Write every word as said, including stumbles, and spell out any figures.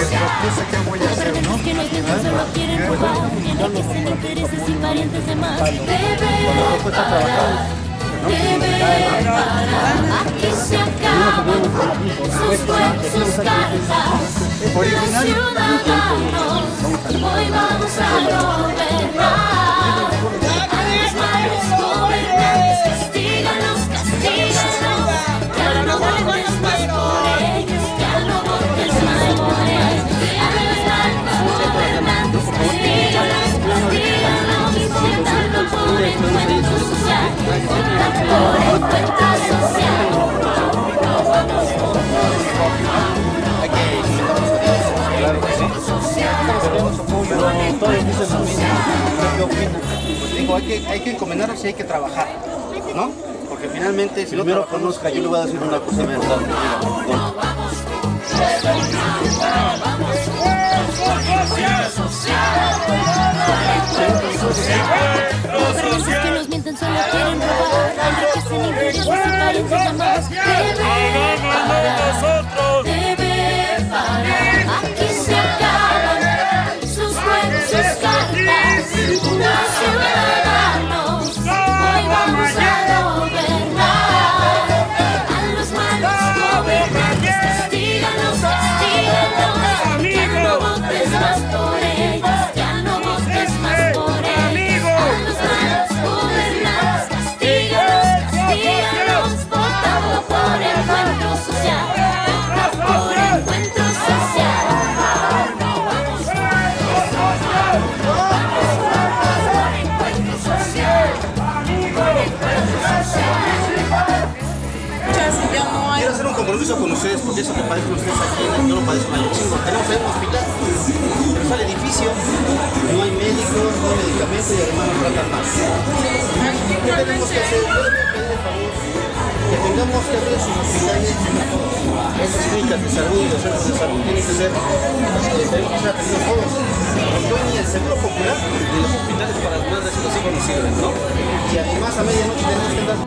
propuesta que voy a hacer, ¿no? Que nos piensan solo quieren robar, enriquecen intereses y parientes de más. Debe parar, debe parar. Aquí se acaban sus juegos, sus cartas. Los ciudadanos, hoy vamos a gobernar. A los malos gobernantes, castígalos, castígalos. Ya no votes más por ellos, ya no votes más por ellos. A los malos gobernantes, castígalos, castígalos. Votando por encuentro social, vota por encuentro social. Pero todos dicen lo mismo. ¿Qué opinan? Pues digo, hay que, hay que encomendarnos y hay que trabajar, ¿no? Porque finalmente, si no primero conozca, yo le voy a decir una cosa verdad. Los que nos mienten solo quieren robar, enriquecen intereses y parientes de más. Debe parar, debe parar. Aquí se acaban sus juegos, sus cartas. Los ciudadanos, hoy vamos a gobernar. A los malos gobernantes, castígalos, castígalos. Ya no votes más por ellos, ya no votes más por ellos. A los malos gobernantes, castígalos, castígalos. Votando por encuentro social, vota por encuentro social. Quiero hacer un compromiso con ustedes, porque eso que padecen ustedes aquí, yo lo padezco en Ayotzingo. Tenemos ahí un hospital, pero es al edificio, no hay médicos, no hay medicamentos y además nos tratan mal. ¿Qué tenemos que hacer? Yo les voy a pedir el favor que tengamos que abrir sus hospitales, esas clínicas de salud y los centros de salud tienen que ser, eh, tenemos que ser atendidos todos. Porque hoy ni el seguro popular ni los hospitales para las madres y los hijos nos sirven, ¿no? Y además a medianoche tenemos que andar